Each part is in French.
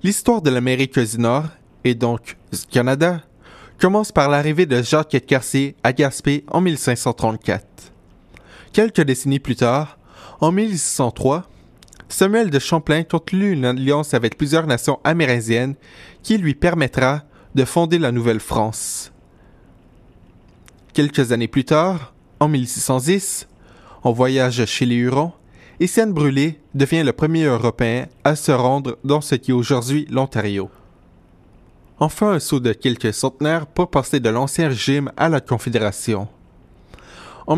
L'histoire de l'Amérique du Nord, et donc du Canada, commence par l'arrivée de Jacques-Cartier à Gaspé en 1534. Quelques décennies plus tard, en 1603, Samuel de Champlain conclut une alliance avec plusieurs nations amérindiennes qui lui permettra de fonder la Nouvelle-France. Quelques années plus tard, en 1610, en voyage chez les Hurons, Étienne Brûlé devient le premier Européen à se rendre dans ce qui est aujourd'hui l'Ontario. Enfin, un saut de quelques centenaires pour passer de l'Ancien Régime à la Confédération. En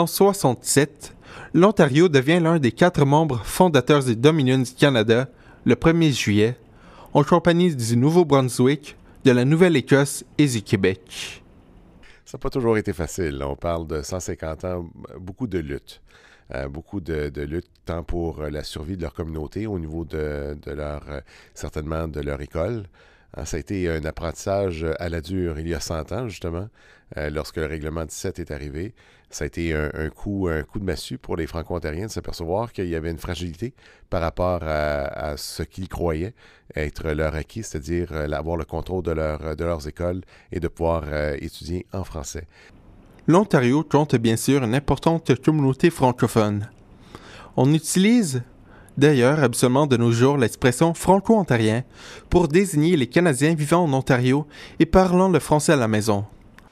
1867, l'Ontario devient l'un des 4 membres fondateurs du Dominion du Canada le 1er juillet, en compagnie du Nouveau-Brunswick, de la Nouvelle-Écosse et du Québec. Ça n'a pas toujours été facile. On parle de 150 ans, beaucoup de luttes. Beaucoup de luttes tant pour la survie de leur communauté au niveau de leur, certainement de leur école. Ça a été un apprentissage à la dure il y a 100 ans, justement, lorsque le règlement 17 est arrivé. Ça a été un coup de massue pour les Franco-Ontariens de s'apercevoir qu'il y avait une fragilité par rapport à ce qu'ils croyaient être leur acquis, c'est-à-dire avoir le contrôle de leurs écoles et de pouvoir étudier en français. L'Ontario compte bien sûr une importante communauté francophone. On utilise d'ailleurs habituellement de nos jours l'expression franco-ontarien pour désigner les Canadiens vivant en Ontario et parlant le français à la maison.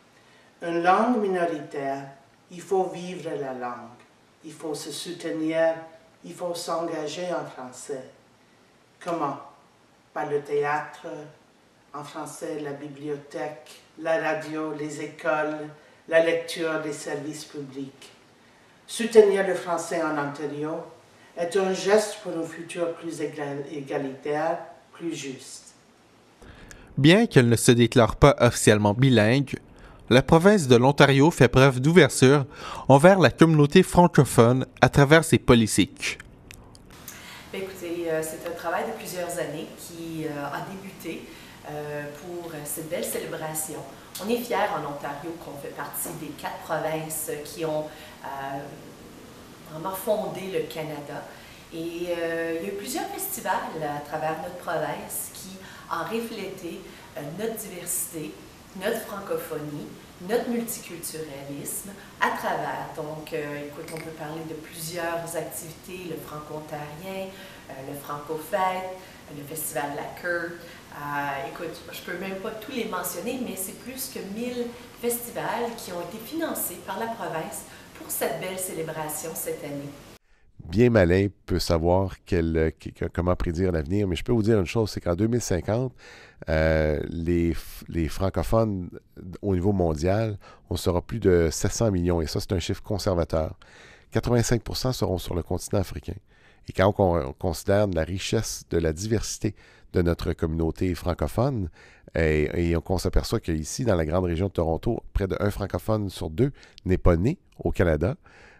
Une langue minoritaire, il faut vivre la langue, il faut se soutenir, il faut s'engager en français. Comment? Par le théâtre, en français, la bibliothèque, la radio, les écoles, la lecture des services publics. Soutenir le français en Ontario est un geste pour un futur plus égalitaire, plus juste. Bien qu'elle ne se déclare pas officiellement bilingue, la province de l'Ontario fait preuve d'ouverture envers la communauté francophone à travers ses politiques. Écoutez, c'est un travail de plusieurs années qui a débuté pour cette belle célébration. On est fiers en Ontario qu'on fait partie des 4 provinces qui ont vraiment fondé le Canada. Et il y a eu plusieurs festivals à travers notre province qui ont reflété notre diversité, notre francophonie, notre multiculturalisme à travers. Donc, écoute, on peut parler de plusieurs activités, le franco-ontarien, le franco-fête, le festival de la Queue. Écoute, je peux même pas tous les mentionner, mais c'est plus que 1000 festivals qui ont été financés par la province pour cette belle célébration cette année. Bien malin peut savoir comment prédire l'avenir, mais je peux vous dire une chose, c'est qu'en 2050, les francophones au niveau mondial, on sera plus de 700 millions, et ça c'est un chiffre conservateur. 85% seront sur le continent africain. Et quand on considère la richesse de la diversité de notre communauté francophone, et on s'aperçoit qu'ici, dans la grande région de Toronto, près d'un francophone sur 2 n'est pas né au Canada.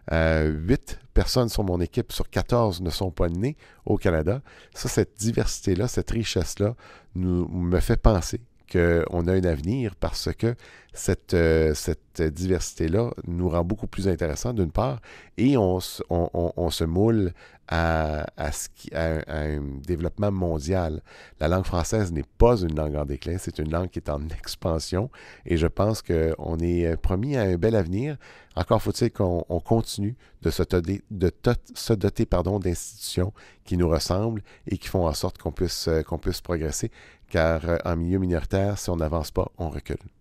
8 personnes sur mon équipe sur 14 ne sont pas nées au Canada. Ça, cette diversité-là, cette richesse-là, me fait penser qu'on a un avenir parce que cette diversité-là nous rend beaucoup plus intéressants d'une part et on se moule à un développement mondial. La langue française n'est pas une langue en déclin, c'est une langue qui est en expansion et je pense qu'on est promis à un bel avenir. Encore faut-il qu'on continue de se doter d'institutions qui nous ressemblent et qui font en sorte qu'on puisse progresser, car en milieu minoritaire, si on n'avance pas, on recule.